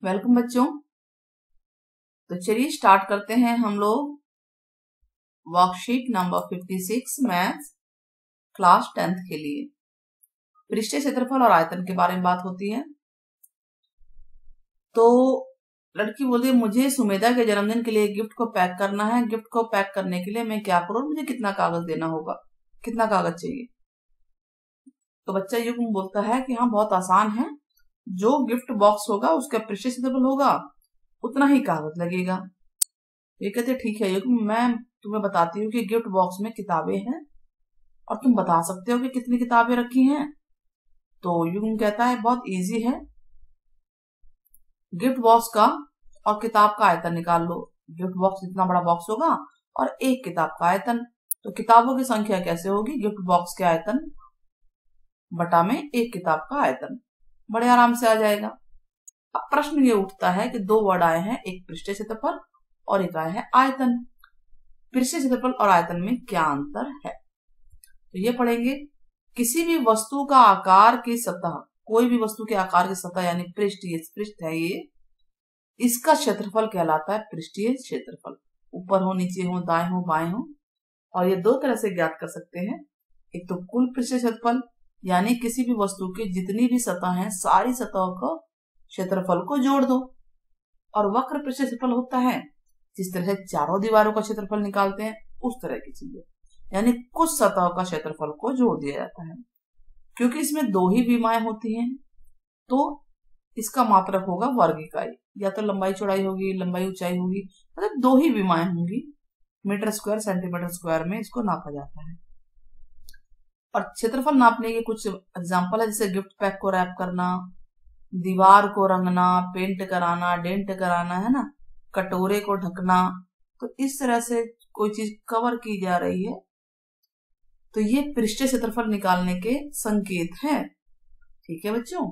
Welcome बच्चों। तो चलिए स्टार्ट करते हैं हम लोग worksheet number 56 maths class 10th के लिए। पृष्ठीय क्षेत्रफल और आयतन के बारे में बात होती है। तो लड़की बोलती है मुझे सुमेधा के जन्मदिन के लिए गिफ्ट को पैक करना है। गिफ्ट को पैक करने के लिए मैं क्या करूं, मुझे कितना कागज देना होगा, कितना कागज चाहिए। तो बच्चा युग्म बोलता है कि हाँ बहुत आसान है, जो गिफ्ट बॉक्स होगा उसका पृष्ठीय क्षेत्रफल होगा उतना ही कागज लगेगा। ये कहते ठीक है युग्म, मैं तुम्हें बताती हूँ कि गिफ्ट बॉक्स में किताबें हैं और तुम बता सकते हो कि कितनी किताबें रखी हैं। तो युग्म कहता है बहुत इजी है, गिफ्ट बॉक्स का और किताब का आयतन निकाल लो। गिफ्ट बॉक्स जितना बड़ा बॉक्स होगा और एक किताब का आयतन, तो किताबों की संख्या कैसे होगी, गिफ्ट बॉक्स के आयतन बटा में एक किताब का आयतन, बड़े आराम से आ जाएगा। अब प्रश्न ये उठता है कि दो वर्ड आए हैं, एक पृष्ठीय क्षेत्रफल और एक आया है आयतन। पृष्ठीय क्षेत्रफल और आयतन में क्या अंतर है, तो ये पढ़ेंगे। किसी भी वस्तु का आकार की सतह, कोई भी वस्तु के आकार की सतह यानी पृष्ठ, ये पृष्ठ है, ये इसका क्षेत्रफल कहलाता है पृष्ठीय क्षेत्रफल। ऊपर हो, नीचे हो, दाएं हो, बाएं हो। और ये दो तरह से ज्ञात कर सकते हैं। एक तो कुल पृष्ठीय क्षेत्रफल यानी किसी भी वस्तु की जितनी भी सतह है सारी सतहों को क्षेत्रफल को जोड़ दो। और वक्र पृष्ठीय क्षेत्रफल होता है जिस तरह चारों दीवारों का क्षेत्रफल निकालते हैं उस तरह की चीजें, यानी कुछ सतहों का क्षेत्रफल को जोड़ दिया जाता है। क्योंकि इसमें दो ही विमाएं होती हैं तो इसका मात्रक होगा वर्ग इकाई, या तो लंबाई चौड़ाई होगी, लंबाई ऊंचाई होगी, मतलब दो ही विमाएं होंगी। मीटर स्क्वायर सेंटीमीटर स्क्वायर में इसको नापा जाता है। और क्षेत्रफल नापने के कुछ एग्जाम्पल है, जैसे गिफ्ट पैक को रैप करना, दीवार को रंगना, पेंट कराना, डेंट कराना, है ना, कटोरे को ढकना। तो इस तरह से कोई चीज कवर की जा रही है तो ये पृष्ठीय क्षेत्रफल निकालने के संकेत हैं। ठीक है बच्चों।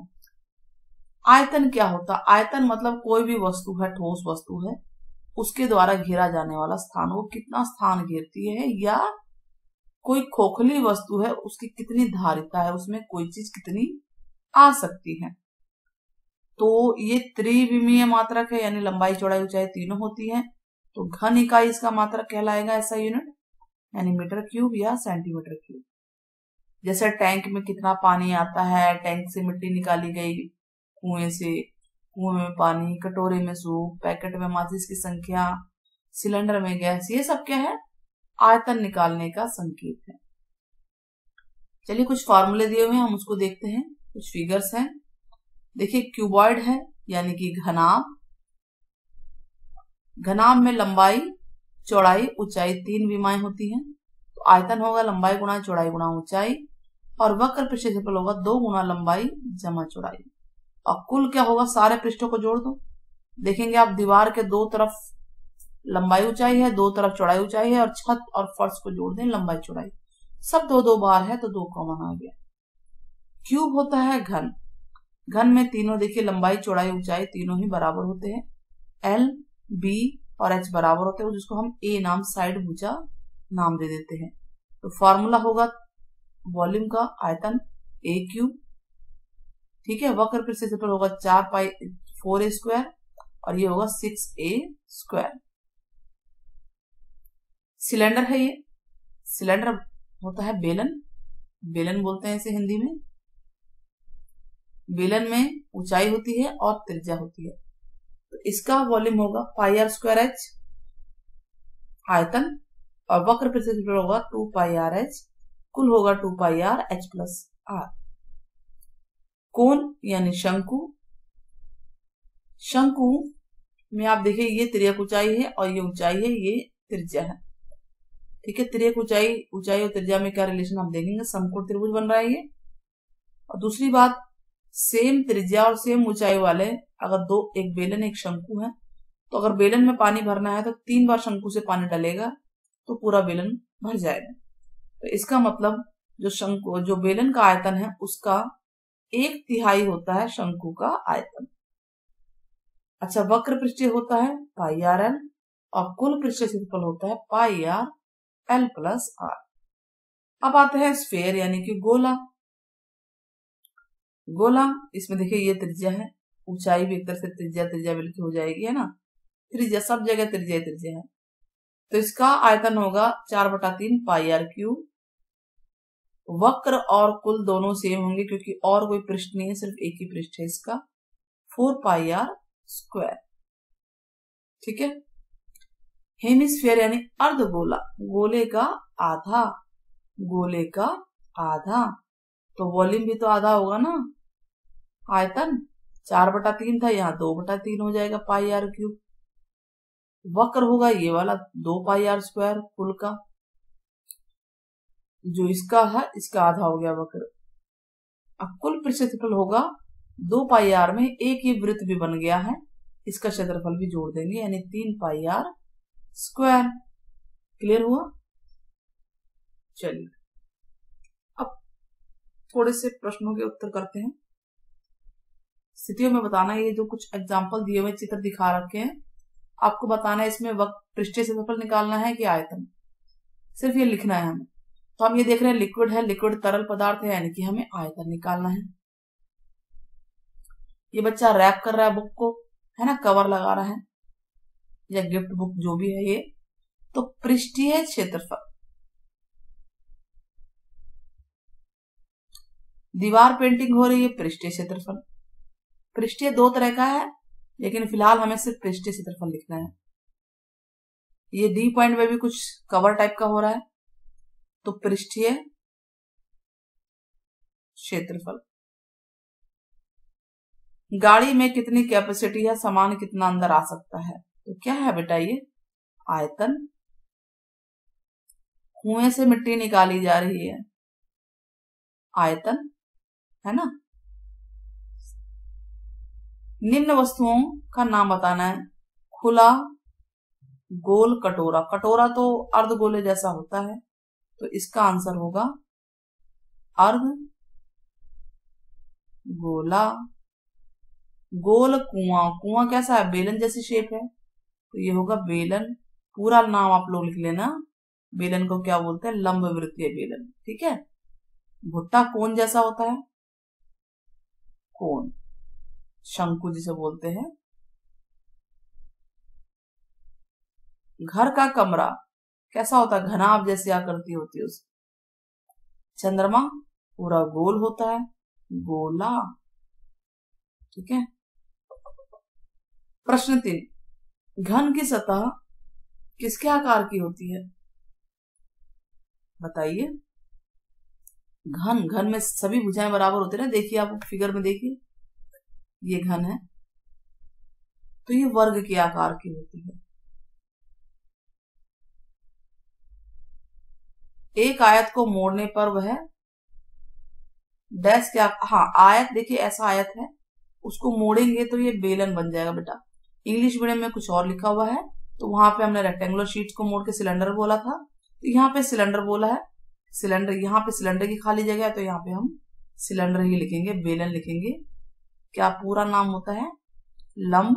आयतन क्या होता है, आयतन मतलब कोई भी वस्तु है, ठोस वस्तु है, उसके द्वारा घेरा जाने वाला स्थान, वो कितना स्थान घेरती है, या कोई खोखली वस्तु है उसकी कितनी धारिता है, उसमें कोई चीज कितनी आ सकती है। तो ये त्रिविमीय मात्रक है, यानी लंबाई चौड़ाई ऊंचाई तीनों होती है। तो घन इकाई इसका मात्रक कहलाएगा, ऐसा यूनिट, यानी मीटर क्यूब या सेंटीमीटर क्यूब। जैसे टैंक में कितना पानी आता है, टैंक से मिट्टी निकाली गई कुएं से, कुएं में पानी, कटोरे में सूप, पैकेट में माचिस की संख्या, सिलेंडर में गैस, ये सब क्या है, आयतन निकालने का संकेत है। चलिए कुछ फॉर्मूले दिए हुए हैं, हम उसको देखते हैं। कुछ फिगर्स हैं, देखिए क्यूबॉइड है यानी कि घनाभ। घनाभ में लंबाई चौड़ाई ऊंचाई तीन विमाएं होती हैं, तो आयतन होगा लंबाई गुणा चौड़ाई गुणा ऊंचाई। और वक्र पृष्ठीय क्षेत्रफल होगा 2 गुणा लंबाई जमा चौड़ाई। और कुल क्या होगा, सारे पृष्ठों को जोड़ दो। देखेंगे आप दीवार के दो तरफ लंबाई ऊंचाई है, दो तरफ चौड़ाई ऊंचाई है, और छत और फर्श को जोड़ दें लंबाई चौड़ाई, सब दो दो बार है तो 2 कॉमन आ गया। क्यूब होता है घन। घन में तीनों देखिए लंबाई चौड़ाई ऊंचाई तीनों ही बराबर होते हैं, एल बी और एच बराबर होते हैं, जिसको हम ए नाम, साइड भुजा नाम दे देते हैं। तो फॉर्मूला होगा वॉल्यूम का आयतन ए क्यूब। ठीक है, वक्र पृष्ठीय क्षेत्रफल होगा 4 स्क्वायर और ये होगा 6a स्क्वायर। सिलेंडर है ये, सिलेंडर होता है बेलन, बेलन बोलते हैं इसे हिंदी में। बेलन में ऊंचाई होती है और त्रिज्या होती है, तो इसका वॉल्यूम होगा पाई आर स्क्वायर एच आयतन, और वक्र पृष्ठीय क्षेत्रफल होगा 2 पाई आर एच, कुल होगा 2 pi R H plus R. कोण यानी शंकु, शंकु में आप देखिए ये तिर्यक ऊंचाई है और ये ऊंचाई है, ये त्रिज्या है। ठीक है, तिर्यक ऊंचाई, ऊंचाई और त्रिज्या में क्या रिलेशन आप देखेंगे, समकोण त्रिभुज बन रहा है ये। और दूसरी बात, सेम त्रिज्या और सेम ऊंचाई वाले अगर दो, एक बेलन एक शंकु है, तो अगर बेलन में पानी भरना है तो 3 बार शंकु से पानी डालेगा तो पूरा बेलन भर जाएगा। तो इसका मतलब जो शंकु, जो बेलन का आयतन है उसका 1/3 होता है शंकु का आयतन। अच्छा, वक्र पृष्ठीय होता है पाई आर एल और कुल पृष्ठीय क्षेत्रफल होता है pi R L plus R. अब आते हैं स्फेयर यानी कि गोला। गोला, इसमें देखिए ये त्रिज्या है ऊंचाई भी एक तरह से त्रिज्या त्रिज्या मिलकर हो जाएगी, है ना। त्रिज्या सब जगह त्रिज्या त्रिज्या है, तो इसका आयतन होगा 4/3 पाई आर क्यूब। वक्र और कुल दोनों सेम होंगे क्योंकि और कोई पृष्ठ नहीं है, सिर्फ एक ही पृष्ठ है इसका, 4 पाई आर स्क्वायर। ठीक है। हेमिस्फीयर यानी अर्धगोला, गोले का आधा, गोले का आधा, तो वॉल्यूम भी तो आधा होगा ना। आयतन 4/3 था, यहाँ 2/3 हो जाएगा पाई आर क्यूब। वक्र होगा ये वाला 2 पाई आर स्क्वायर कुल का, जो इसका है इसका आधा हो गया वक्र। अब कुल क्षेत्रफल होगा 2 पाई आर में एक ही वृत्त भी बन गया है, इसका क्षेत्रफल भी जोड़ देंगे यानी 3 पाई आर स्क्वायर। क्लियर हुआ। चलिए अब थोड़े से प्रश्नों के उत्तर करते हैं। स्थितियों में बताना, ये जो कुछ एग्जाम्पल दिए हुए चित्र दिखा रखे हैं, आपको बताना है इसमें पृष्ठीय क्षेत्रफल निकालना है कि आयतन, सिर्फ ये लिखना है हमें। तो हम ये देख रहे हैं लिक्विड है, लिक्विड तरल पदार्थ है, यानी कि हमें आयतन निकालना है। ये बच्चा रैप कर रहा है बुक को, है ना, कवर लगा रहा है, या गिफ्ट बुक जो भी है ये। तो पृष्ठीय क्षेत्रफल, दीवार पेंटिंग हो रही है, पृष्ठीय क्षेत्रफल। पृष्ठीय 2 तरह का है, लेकिन फिलहाल हमें सिर्फ पृष्ठीय क्षेत्रफल लिखना है। ये डी पॉइंट में भी कुछ कवर टाइप का हो रहा है, तो पृष्ठीय क्षेत्रफल। गाड़ी में कितनी कैपेसिटी है, सामान कितना अंदर आ सकता है, तो क्या है बेटा ये आयतन। कुएं से मिट्टी निकाली जा रही है, आयतन, है ना। निम्न वस्तुओं का नाम बताना है। खुला गोल कटोरा, कटोरा तो अर्धगोले जैसा होता है, तो इसका आंसर होगा अर्ध गोला। गोल कुआं, कुआं कैसा है, बेलन जैसी शेप है, तो ये होगा बेलन। पूरा नाम आप लोग लिख लेना, बेलन को क्या बोलते हैं, लंब वृत्तीय बेलन। ठीक है। भुट्टा कोन जैसा होता है, कोन, शंकु जिसे बोलते हैं। घर का कमरा कैसा होता है, घनाभ जैसी आकृति होती है उसकी। चंद्रमा पूरा गोल होता है, गोला। ठीक है। प्रश्न 3, घन की सतह किसके आकार की होती है, बताइए। घन, घन में सभी भुजाएं बराबर होती है ना, देखिए आप फिगर में देखिए, ये घन है, तो ये वर्ग के आकार की होती है। एक आयत को मोड़ने पर वह डैश क्या, हाँ आयत, देखिए ऐसा आयत है, उसको मोड़ेंगे तो ये बेलन बन जाएगा बेटा। इंग्लिश मीडियम में कुछ और लिखा हुआ है, तो वहां पे हमने रेक्टेंगुलर शीट्स को मोड़ के सिलेंडर बोला था, तो यहाँ पे सिलेंडर बोला है। सिलेंडर, यहाँ पे सिलेंडर की खाली जगह है, तो यहाँ पे हम सिलेंडर ही लिखेंगे, बेलन लिखेंगे। क्या पूरा नाम होता है, लंब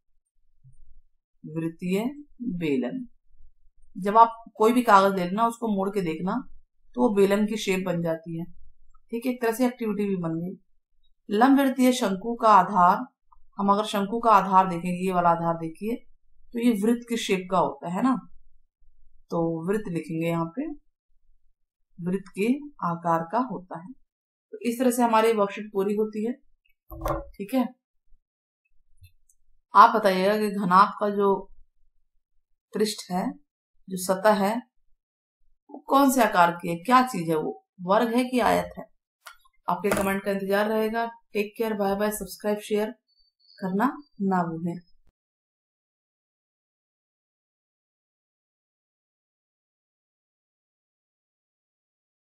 वृत्तीय बेलन। जब आप कोई भी कागज ले लेना, उसको मोड़ के देखना, तो वो बेलन की शेप बन जाती है। ठीक है, एक तरह से एक्टिविटी भी बन गई। लंब वृत्तीय शंकु का आधार, हम अगर शंकु का आधार देखेंगे, ये वाला आधार देखिए, तो ये वृत्त की शेप का होता है ना, तो वृत्त लिखेंगे यहाँ पे, वृत्त के आकार का होता है। तो इस तरह से हमारी वर्कशीट पूरी होती है। ठीक है। आप बताइएगा कि घनाभ का जो पृष्ठ है, जो सतह है, वो कौन से आकार की है, क्या चीज है, वो वर्ग है कि आयत है। आपके कमेंट का इंतजार रहेगा। Take care, bye bye. Subscribe share करना ना भूलें।